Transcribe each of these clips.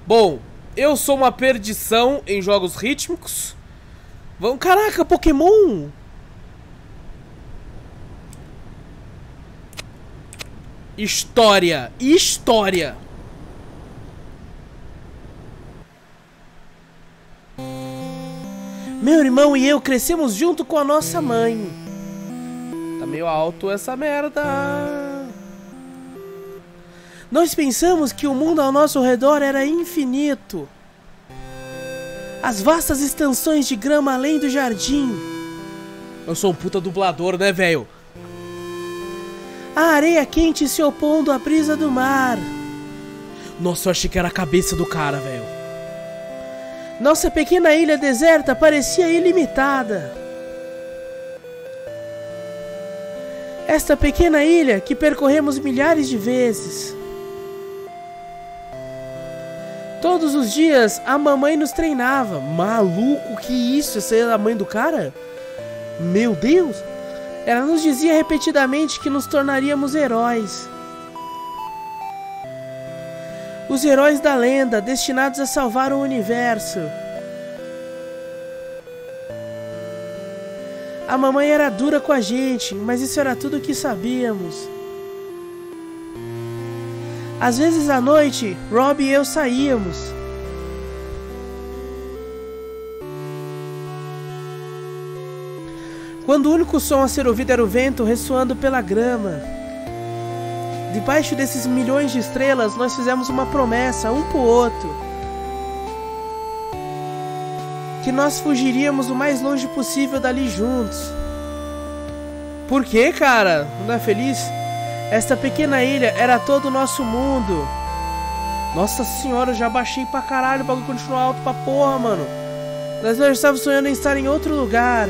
Bom, eu sou uma perdição em jogos rítmicos. Vamos, caraca, Pokémon! História, história. Meu irmão e eu crescemos junto com a nossa mãe. Tá meio alto essa merda. Nós pensamos que o mundo ao nosso redor era infinito. As vastas extensões de grama além do jardim. Eu sou um puta dublador, né, velho? A areia quente se opondo à brisa do mar. Nossa, eu achei que era a cabeça do cara, velho. Nossa pequena ilha deserta parecia ilimitada. Esta pequena ilha que percorremos milhares de vezes. Todos os dias a mamãe nos treinava. Maluco, que isso? Essa é a mãe do cara? Meu Deus! Ela nos dizia repetidamente que nos tornaríamos heróis. Os heróis da lenda, destinados a salvar o universo. A mamãe era dura com a gente, mas isso era tudo o que sabíamos. Às vezes à noite, Rob e eu saíamos. Quando o único som a ser ouvido era o vento ressoando pela grama. Debaixo desses milhões de estrelas, nós fizemos uma promessa um pro outro. Que nós fugiríamos o mais longe possível dali juntos. Por quê, cara? Não é feliz? Esta pequena ilha era todo o nosso mundo. Nossa senhora, eu já baixei pra caralho, o bagulho continua alto pra porra, mano. Nós estávamos sonhando em estar em outro lugar.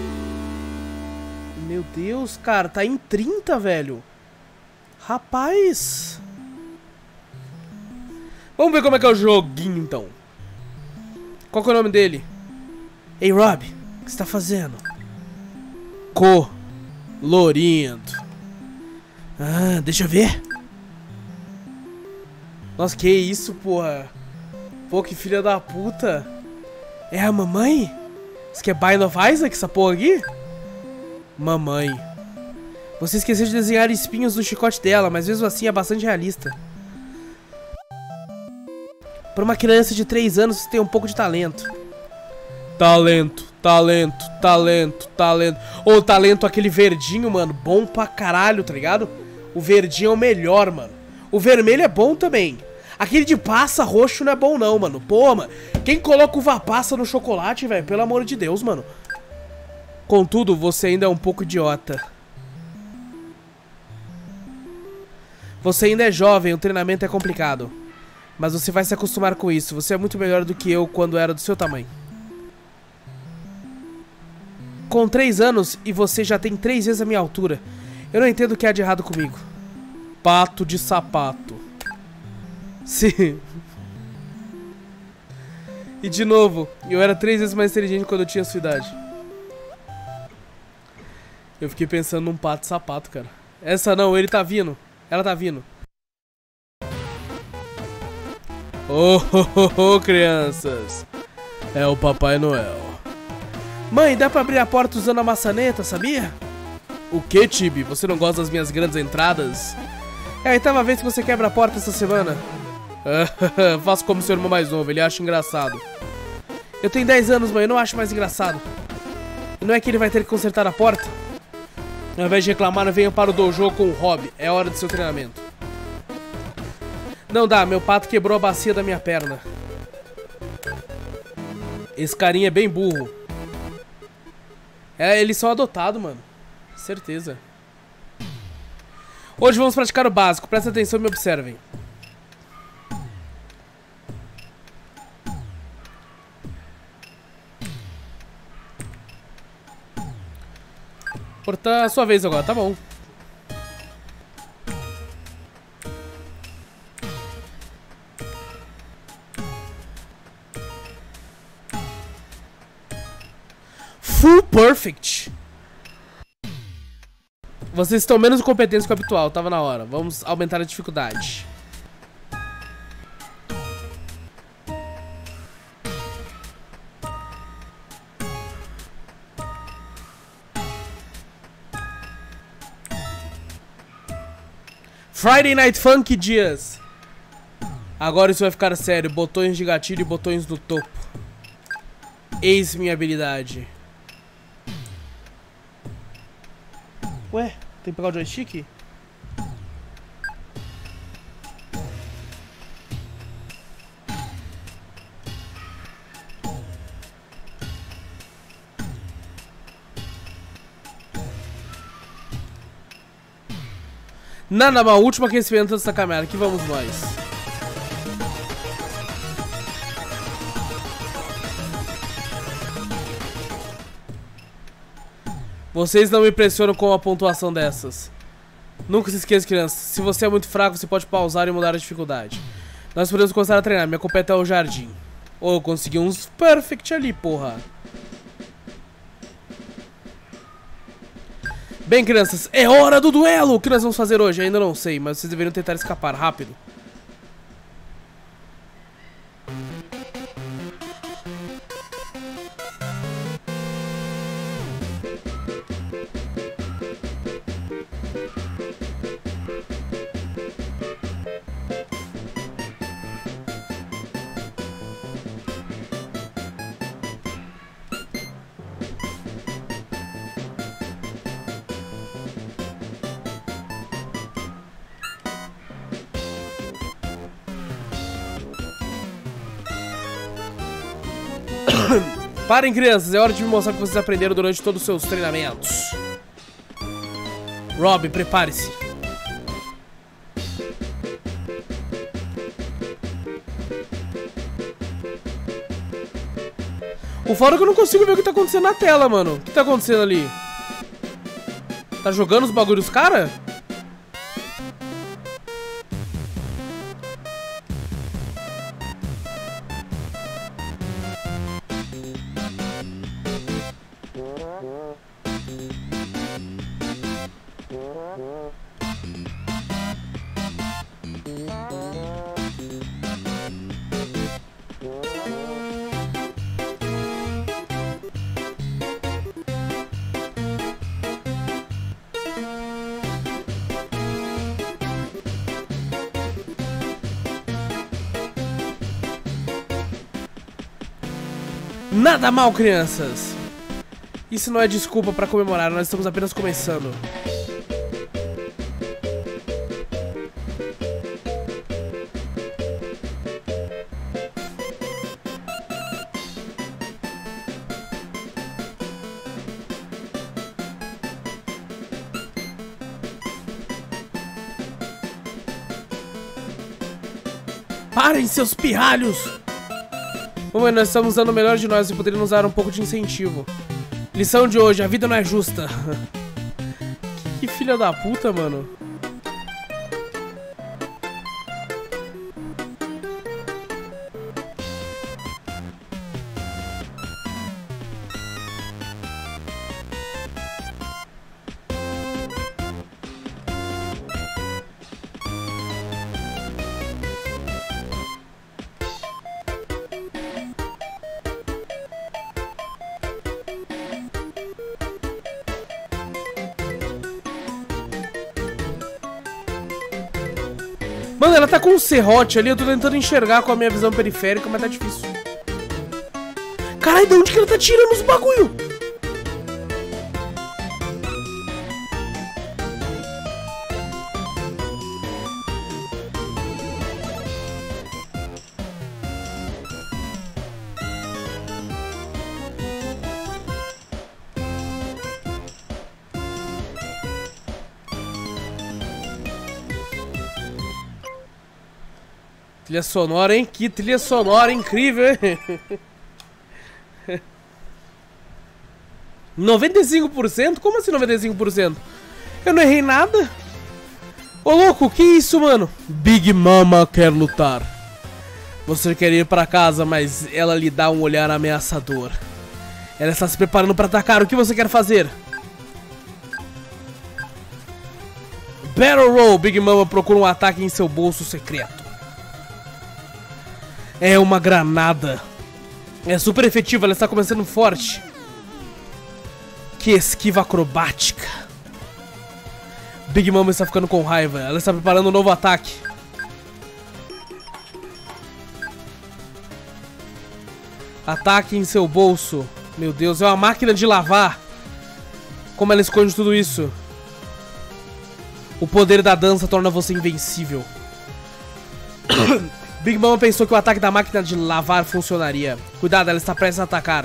Meu Deus, cara, tá em 30, velho. Rapaz. Vamos ver como é que é o joguinho, então. Qual que é o nome dele? Ei, Rob, o que você tá fazendo? Colorindo. Ah, deixa eu ver. Nossa, que isso, porra. Pô, que filha da puta. É a mamãe? Você quer Bind of Isaac, essa porra aqui? Mamãe. Você esqueceu de desenhar espinhos no chicote dela, mas mesmo assim é bastante realista. Para uma criança de 3 anos, você tem um pouco de talento. Talento. Ô, o talento aquele verdinho, mano, bom pra caralho, tá ligado? O verdinho é o melhor, mano. O vermelho é bom também. Aquele de passa roxo não é bom não, mano. Pô, mano, quem coloca uva passa no chocolate, velho? Pelo amor de Deus, mano. Contudo, você ainda é um pouco idiota. Você ainda é jovem, o treinamento é complicado. Mas você vai se acostumar com isso. Você é muito melhor do que eu quando era do seu tamanho. Com 3 anos e você já tem 3 vezes a minha altura. Eu não entendo o que há de errado comigo. Pato de sapato. Sim. E de novo, eu era 3 vezes mais inteligente quando eu tinha sua idade. Eu fiquei pensando num pato de sapato, cara. Essa não, ele tá vindo. Ela tá vindo. Oh, crianças. É o Papai Noel. Mãe, dá pra abrir a porta usando a maçaneta, sabia? O que, Tibi? Você não gosta das minhas grandes entradas? É a 8ª vez que você quebra a porta essa semana. Faço como seu irmão mais novo, ele acha engraçado. Eu tenho 10 anos, mãe, eu não acho mais engraçado. E não é que ele vai ter que consertar a porta? Ao invés de reclamar, venha para o dojo com o Rob. É hora do seu treinamento. Não dá, meu pato quebrou a bacia da minha perna. Esse carinha é bem burro. É, eles são adotados, mano. Certeza. Hoje vamos praticar o básico. Presta atenção e me observem. Porta, sua vez agora, tá bom. Full Perfect. Vocês estão menos competentes que o habitual, tava na hora. Vamos aumentar a dificuldade. Friday Night Funk Dias. Agora isso vai ficar sério. Botões de gatilho e botões do topo. Eis minha habilidade. Ué, tem que pegar o joystick? Nada mal, último aquecimento dessa caminhada. Aqui vamos nós. Vocês não me impressionam com uma pontuação dessas. Nunca se esqueça, crianças. Se você é muito fraco, você pode pausar e mudar a dificuldade. Nós podemos começar a treinar. Minha competa é o jardim. Oh, eu consegui uns perfect ali, porra. Bem, crianças, é hora do duelo! O que nós vamos fazer hoje? Ainda não sei, mas vocês deveriam tentar escapar rápido. Parem, crianças, é hora de me mostrar o que vocês aprenderam durante todos os seus treinamentos. Rob, prepare-se. O fora é que eu não consigo ver o que tá acontecendo na tela, mano. O que tá acontecendo ali? Tá jogando os bagulhos, cara? Nada mal, crianças. Isso não é desculpa pra comemorar, nós estamos apenas começando. Parem, seus pirralhos! Bom, nós estamos dando o melhor de nós e poderíamos dar um pouco de incentivo. Lição de hoje, a vida não é justa. Que filha da puta, mano. Mano, ela tá com um serrote ali, eu tô tentando enxergar com a minha visão periférica, mas tá difícil. Caralho, de onde que ela tá tirando os bagulho? Trilha sonora, hein? Que trilha sonora incrível, hein? 95%? Como assim 95%? Eu não errei nada. Ô, louco, que isso, mano? Big Mama quer lutar. Você quer ir pra casa, mas ela lhe dá um olhar ameaçador. Ela está se preparando pra atacar. O que você quer fazer? Battle Roll. Big Mama procura um ataque em seu bolso secreto. É uma granada. É super efetiva, ela está começando forte. Que esquiva acrobática. Big Mama está ficando com raiva. Ela está preparando um novo ataque. Ataque em seu bolso. Meu Deus, é uma máquina de lavar. Como ela esconde tudo isso? O poder da dança torna você invencível. Big Mama pensou que o ataque da máquina de lavar funcionaria. Cuidado, ela está prestes a atacar.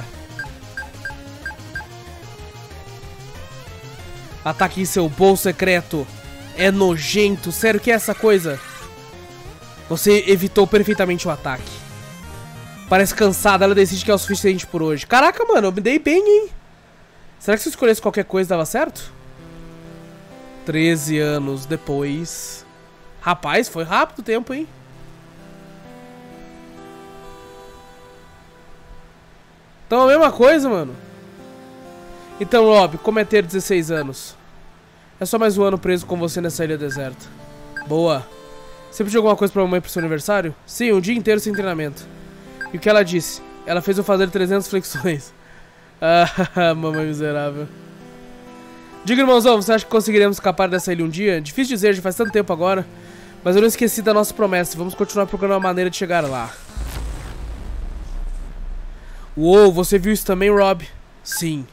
Ataque em seu bolso secreto. É nojento. Sério, o que é essa coisa? Você evitou perfeitamente o ataque. Parece cansada, ela decide que é o suficiente por hoje. Caraca, mano, eu me dei bem, hein? Será que se eu escolhesse qualquer coisa dava certo? 13 anos depois. Rapaz, foi rápido o tempo, hein? Então a mesma coisa, mano. Então, Rob, como é ter 16 anos? É só mais um ano preso com você nessa ilha deserta. Boa. Você pediu alguma coisa pra mamãe pro seu aniversário? Sim, um dia inteiro sem treinamento. E o que ela disse? Ela fez eu fazer 300 flexões. Ah, mamãe miserável. Diga, irmãozão, você acha que conseguiremos escapar dessa ilha um dia? Difícil dizer, já faz tanto tempo agora. Mas eu não esqueci da nossa promessa. Vamos continuar procurando uma maneira de chegar lá. Uou, você viu isso também, Rob? Sim.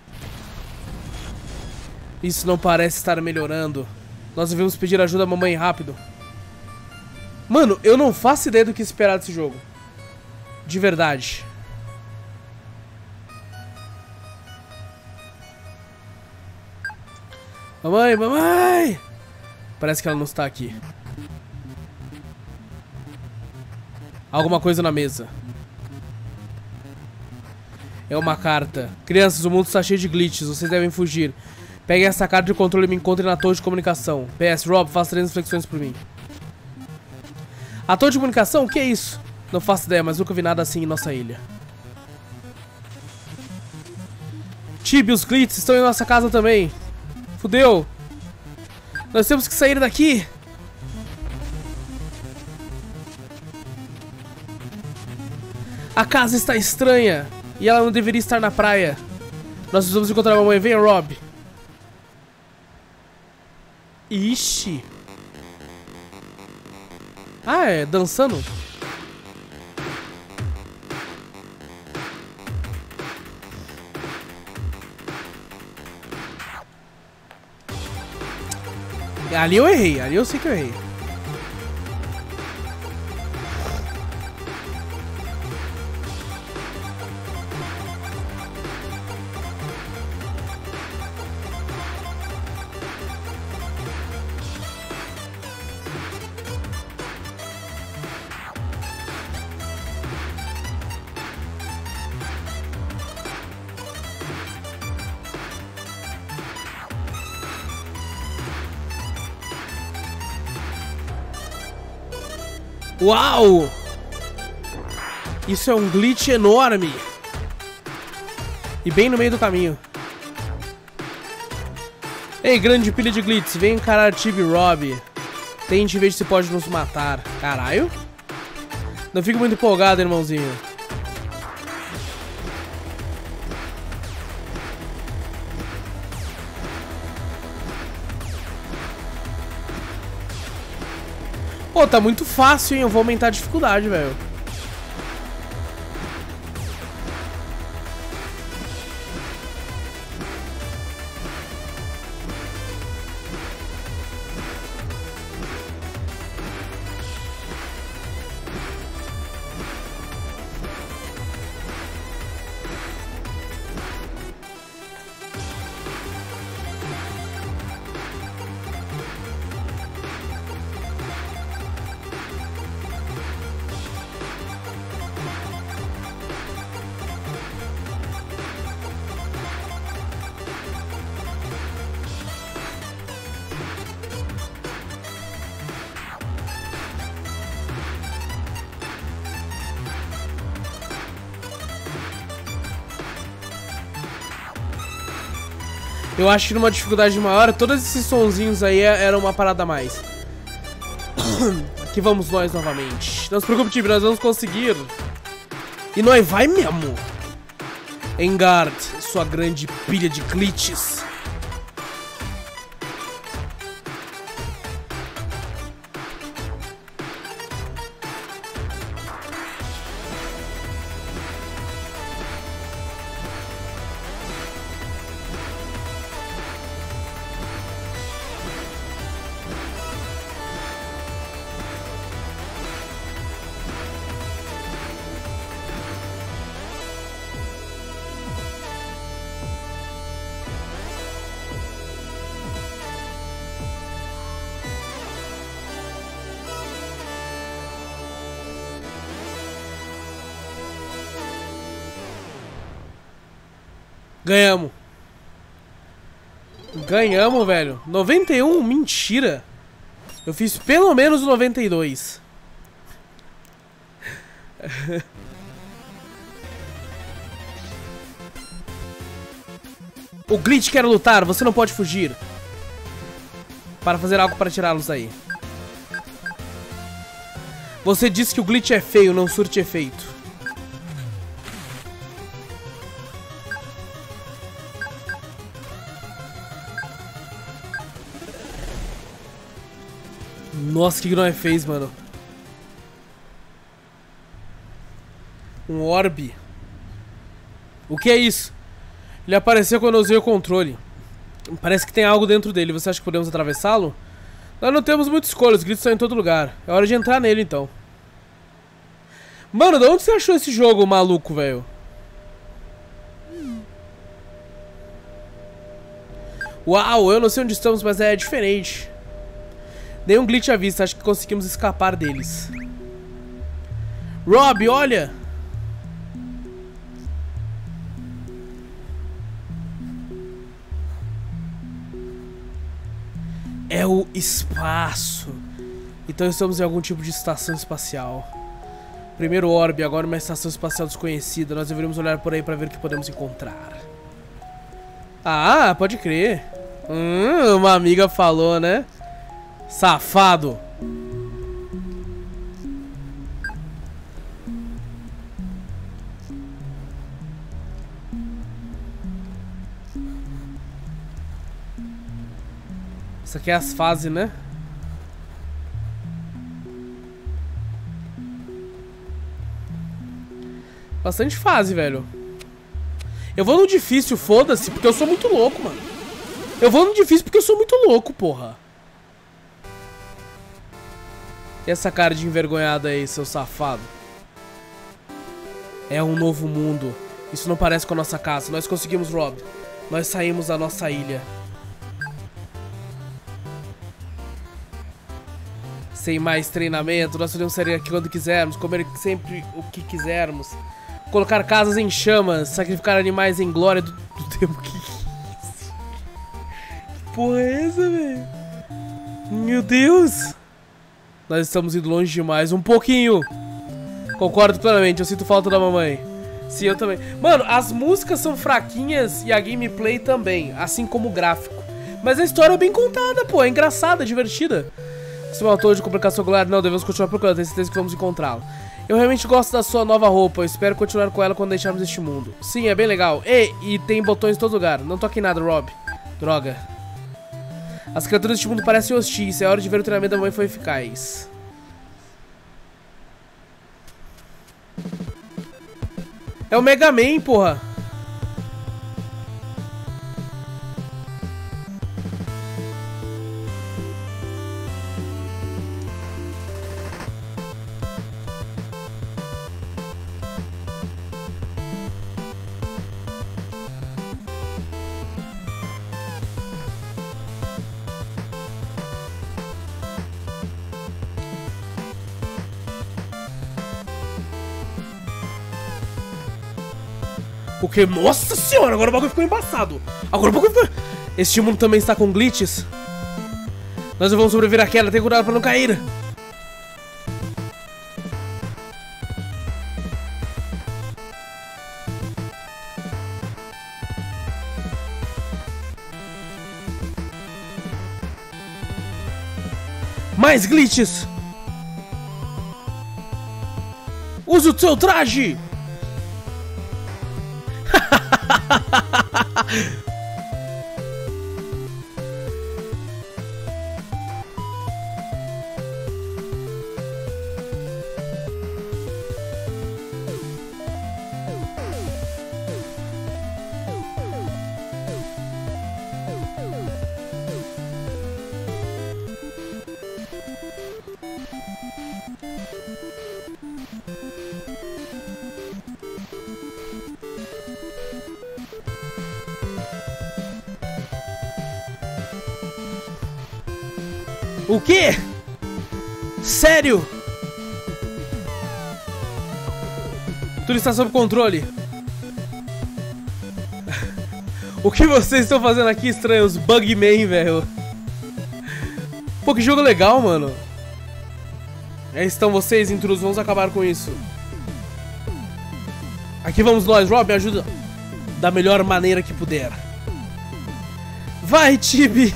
Isso não parece estar melhorando. Nós devemos pedir ajuda à mamãe rápido. Mano, eu não faço ideia do que esperar desse jogo. De verdade. Mamãe, mamãe! Parece que ela não está aqui. Alguma coisa na mesa. É uma carta. Crianças, o mundo está cheio de glitches. Vocês devem fugir. Peguem essa carta de controle e me encontrem na torre de comunicação. PS, Rob, faça 3 flexões por mim. A torre de comunicação? O que é isso? Não faço ideia, mas nunca vi nada assim em nossa ilha. Tibi, os glitches estão em nossa casa também. Fudeu. Nós temos que sair daqui. A casa está estranha. E ela não deveria estar na praia. Nós precisamos encontrar a mamãe. Venha, Rob. Ixi. Ah, é dançando? Ali eu errei, ali eu sei que eu errei. Uau! Isso é um glitch enorme. E bem no meio do caminho. Ei, grande pilha de glitches, vem encarar Tibi e Rob. Tente ver se pode nos matar. Caralho. Não fico muito empolgado, irmãozinho. Pô, tá muito fácil, hein? Eu vou aumentar a dificuldade, velho. Eu acho que numa dificuldade maior, todos esses sonzinhos aí eram uma parada a mais. Aqui vamos nós novamente. Não se preocupe, Tibi, nós vamos conseguir. E nós vai mesmo. Engard, sua grande pilha de glitches. Ganhamos. Ganhamos, velho. 91? Mentira. Eu fiz pelo menos 92. O Glitch quer lutar, você não pode fugir. Para fazer algo para tirá-los daí. Você disse que o Glitch é feio, não surte efeito. Nossa, o que não é fez, mano? Um orbe. O que é isso? Ele apareceu quando eu usei o controle. Parece que tem algo dentro dele. Você acha que podemos atravessá-lo? Nós não temos muita escolha, os gritos estão em todo lugar. É hora de entrar nele, então. Mano, de onde você achou esse jogo maluco, velho? Uau, eu não sei onde estamos, mas é diferente. Nenhum glitch à vista, acho que conseguimos escapar deles. Rob, olha! É o espaço. Então estamos em algum tipo de estação espacial. Primeiro orbe, agora uma estação espacial desconhecida. Nós deveríamos olhar por aí para ver o que podemos encontrar. Ah, pode crer. Uma amiga falou, né? Safado. Isso aqui é as fases, né? Bastante fase, velho. Eu vou no difícil, foda-se, porque eu sou muito louco, mano. Eu vou no difícil porque eu sou muito louco, porra. E essa cara de envergonhado aí, seu safado? É um novo mundo. Isso não parece com a nossa casa. Nós conseguimos, Rob. Nós saímos da nossa ilha. Sem mais treinamento, nós podemos sair aqui quando quisermos, comer sempre o que quisermos, colocar casas em chamas, sacrificar animais em glória do tempo que porra é essa, velho? Meu Deus! Nós estamos indo longe demais, um pouquinho. Concordo plenamente, eu sinto falta da mamãe. Sim, eu também. Mano, as músicas são fraquinhas e a gameplay também, assim como o gráfico. Mas a história é bem contada, pô, é engraçada, divertida. Se matou de complicação ocular? Não, devemos continuar procurando, tenho certeza que vamos encontrá-lo. Eu realmente gosto da sua nova roupa, eu espero continuar com ela quando deixarmos este mundo. Sim, é bem legal. E tem botões em todo lugar. Não toque em nada, Rob. Droga. As criaturas deste mundo parecem hostis, é hora de ver o treinamento da mãe foi eficaz. É o Mega Man, porra. Porque, nossa senhora, agora o bagulho ficou embaçado. Agora o bagulho ficou... Este mundo também está com glitches. Nós não vamos sobreviver à queda, tem cuidado para não cair. Mais glitches. Use o seu traje. O quê? Sério? Tudo está sob controle. O que vocês estão fazendo aqui, estranhos? Bugman, velho. Pô, que jogo legal, mano. Aí estão vocês, intrusos. Vamos acabar com isso. Aqui vamos nós. Rob, me ajuda da melhor maneira que puder. Vai, Tibi.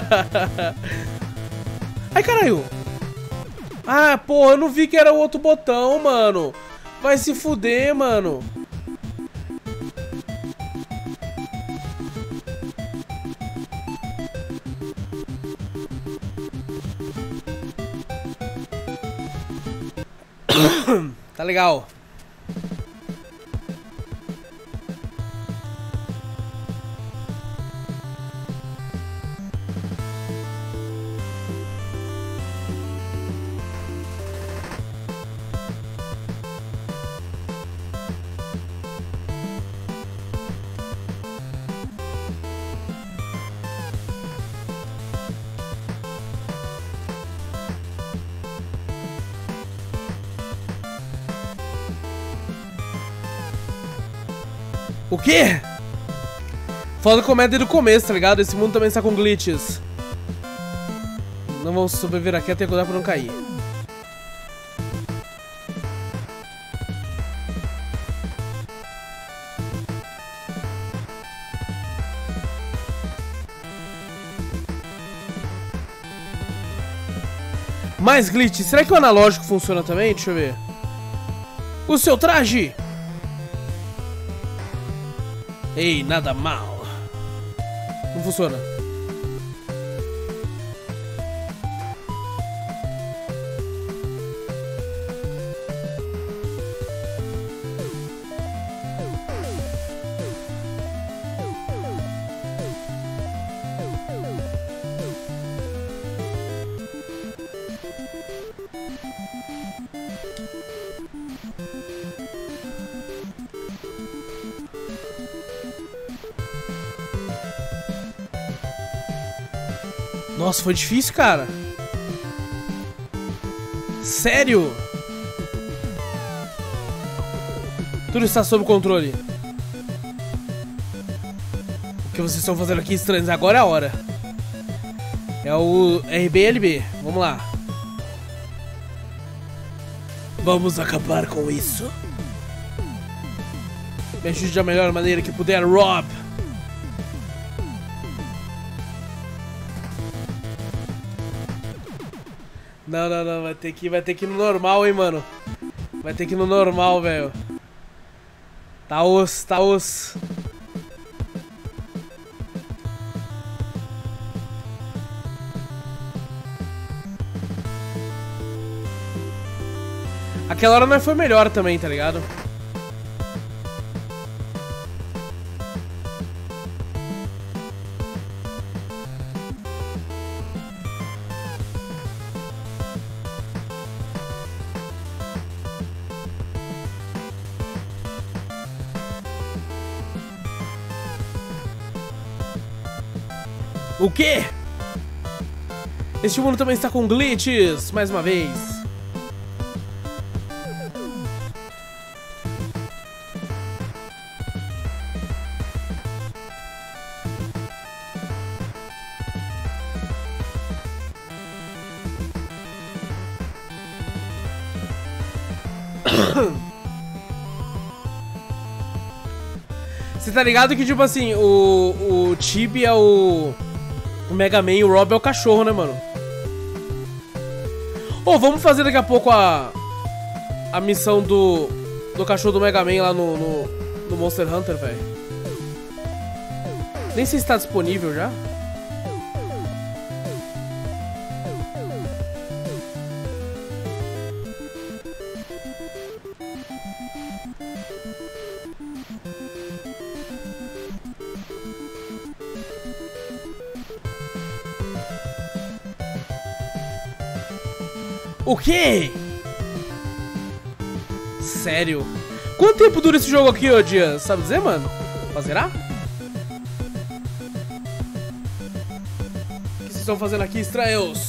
Ai, caralho. Ah, porra, eu não vi que era o outro botão, mano. Vai se fuder, mano. Tá legal. O quê? Foda como é desde o começo, tá ligado? Esse mundo também está com glitches. Não vamos sobreviver aqui até cuidar pra não cair. Mais glitches. Será que o analógico funciona também? Deixa eu ver. O seu traje! Ei, nada mal. Não funciona. Nossa, foi difícil, cara. Sério? Tudo está sob controle. O que vocês estão fazendo aqui, estranhos? Agora é a hora. É o RBLB. Vamos lá. Vamos acabar com isso. Me ajude da melhor maneira que puder, Rob. Não, não, não, vai ter que ir no normal, hein, mano. Vai ter que ir no normal, velho. Tá osso, tá osso. Aquela hora não foi melhor também, tá ligado? O quê? Este mundo também está com glitches, mais uma vez. Você tá ligado que, tipo assim, o Chibi é o Mega Man e o Rob é o cachorro, né, mano? Ô, vamos fazer daqui a pouco a missão do cachorro do Mega Man lá no Monster Hunter, velho. Nem sei se tá disponível já. O quê? Sério? Quanto tempo dura esse jogo aqui, ô Dias? Sabe dizer, mano? Pra zerar? O que vocês estão fazendo aqui, estranhos?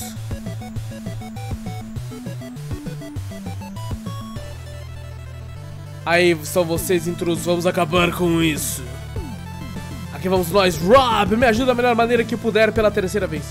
Aí são vocês, intrusos. Vamos acabar com isso. Aqui vamos nós. Rob, me ajuda da melhor maneira que puder pela terceira vez.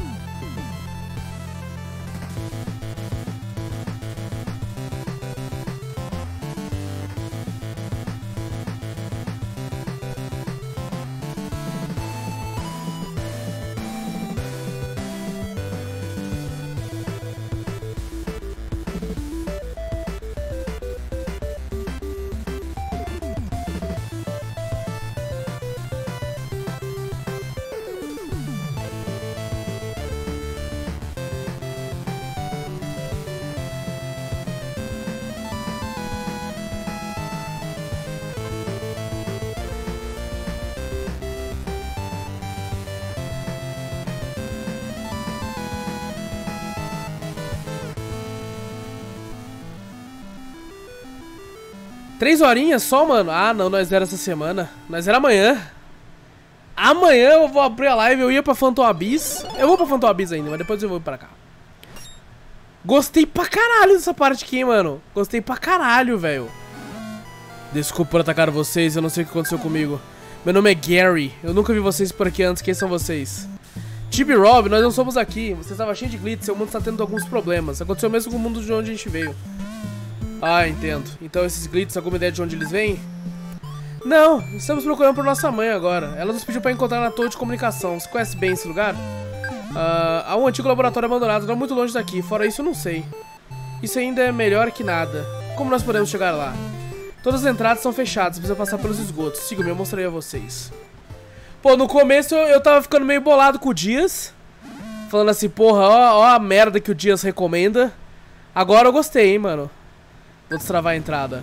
Três horinhas só, mano? Ah, não, nós era essa semana. Nós era amanhã. Amanhã eu vou abrir a live, eu ia pra Phantom Abyss. Eu vou pra Phantom Abyss ainda, mas depois eu vou pra cá. Gostei pra caralho dessa parte aqui, mano. Gostei pra caralho, velho. Desculpa por atacar vocês, eu não sei o que aconteceu comigo. Meu nome é Gary, eu nunca vi vocês por aqui antes, quem são vocês? Chibi e Rob, nós não somos aqui. Você estava cheio de glitch, seu mundo está tendo alguns problemas. Aconteceu mesmo com o mundo de onde a gente veio. Ah, entendo. Então esses glitches, alguma ideia de onde eles vêm? Não, estamos procurando por nossa mãe agora. Ela nos pediu para encontrar na torre de comunicação. Você conhece bem esse lugar? Há um antigo laboratório abandonado, não muito longe daqui. Fora isso, eu não sei. Isso ainda é melhor que nada. Como nós podemos chegar lá? Todas as entradas são fechadas, precisa passar pelos esgotos. Siga-me, eu mostrarei a vocês. Pô, no começo eu tava ficando meio bolado com o Dias. Falando assim, porra, ó a merda que o Dias recomenda. Agora eu gostei, hein, mano. Vou destravar a entrada.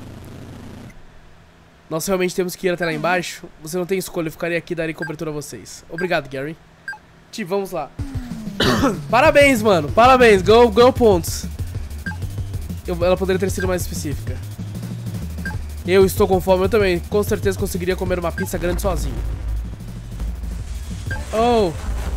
Nós realmente temos que ir até lá embaixo? Você não tem escolha, eu ficarei aqui e darei cobertura a vocês. Obrigado, Gary. Vamos lá. Parabéns, mano. Parabéns, ganhou pontos. Ela poderia ter sido mais específica. Eu estou com fome, eu também. Com certeza conseguiria comer uma pizza grande sozinho. Oh.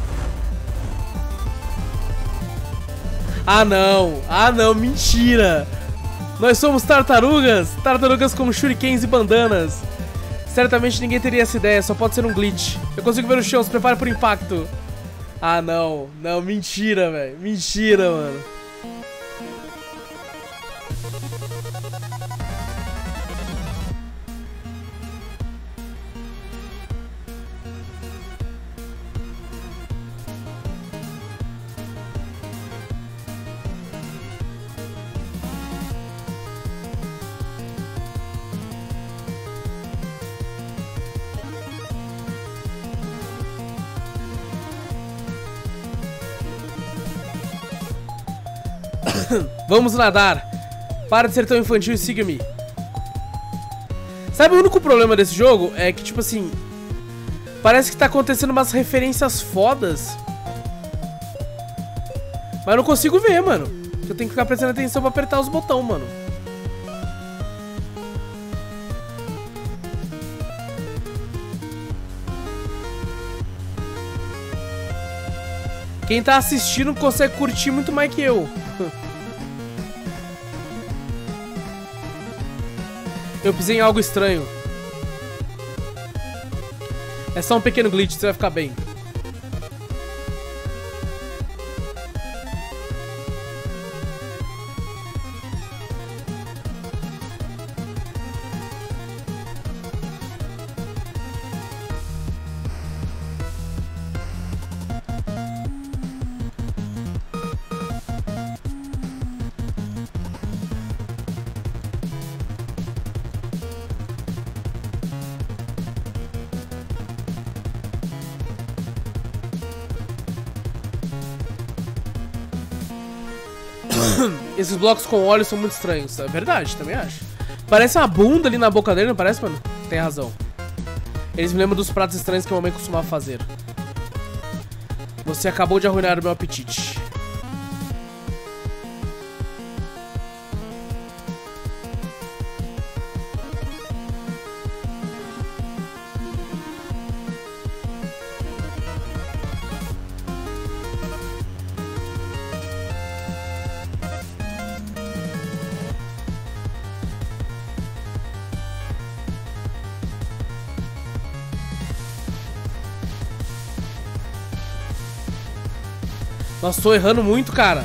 Ah, não. Ah, não. Mentira. Nós somos tartarugas. Tartarugas com shurikens e bandanas. Certamente ninguém teria essa ideia. Só pode ser um glitch. Eu consigo ver o chão. Se prepare para o impacto. Ah, não. Não, mentira, velho. Mentira, mano. Vamos nadar. Para de ser tão infantil e siga-me. Sabe, o único problema desse jogo é que, tipo assim, parece que tá acontecendo umas referências fodas, mas eu não consigo ver, mano. Eu tenho que ficar prestando atenção pra apertar os botões, mano. Quem tá assistindo consegue curtir muito mais que eu. Eu pisei em algo estranho. É só um pequeno glitch, você vai ficar bem. Esses blocos com óleo são muito estranhos. É verdade, também acho. Parece uma bunda ali na boca dele, não parece, mano? Tem razão. Eles me lembram dos pratos estranhos que a mamãe costumava fazer. Você acabou de arruinar o meu apetite. Nossa, tô errando muito, cara.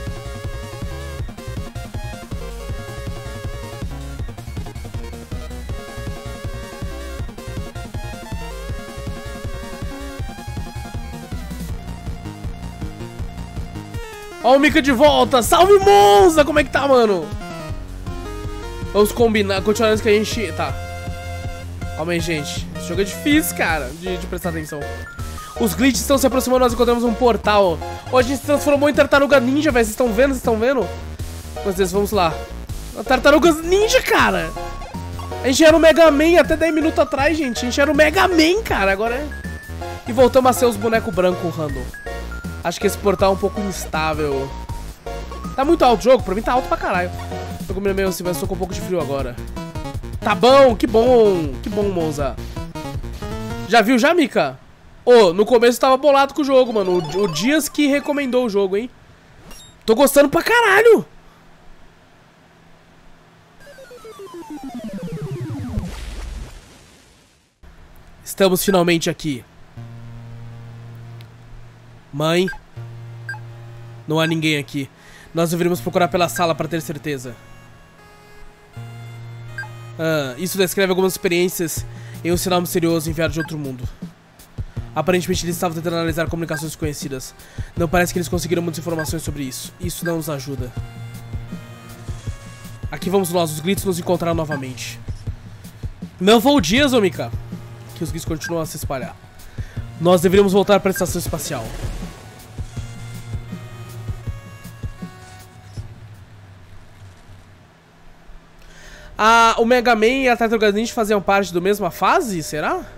Ó o Mika de volta. Salve, Monza! Como é que tá, mano? Vamos combinar, continuar antes que a gente... Tá. Calma aí, gente. Esse jogo é difícil, cara, de prestar atenção. Os glitches estão se aproximando, nós encontramos um portal. Hoje a gente se transformou em tartaruga ninja, velho. Vocês estão vendo? Vocês estão vendo? Mas Deus, vamos lá. Tartarugas ninja, cara. A gente era o Mega Man até 10 minutos atrás, gente. A gente era o Mega Man, cara. Agora é... E voltamos a ser os bonecos brancos random. Acho que esse portal é um pouco instável. Tá muito alto o jogo? Pra mim tá alto pra caralho. Tô comendo meio assim, mas tô com um pouco de frio agora. Tá bom, que bom. Que bom, Monza. Já viu já, Mika? Ô, no começo tava bolado com o jogo, mano. O Dias que recomendou o jogo, hein? Tô gostando pra caralho. Estamos finalmente aqui. Mãe, não há ninguém aqui. Nós deveríamos procurar pela sala para ter certeza. Isso descreve algumas experiências em um sinal misterioso enviado de outro mundo. Aparentemente eles estavam tentando analisar comunicações desconhecidas. Não parece que eles conseguiram muitas informações sobre isso. Isso não nos ajuda. Aqui vamos nós, os glitches nos encontraram novamente. Não foi o Dias, ô Mika, que os glitches continuam a se espalhar. Nós deveríamos voltar para a estação espacial. O Mega Man e a Tartaruga Ninja faziam parte da mesma fase, será?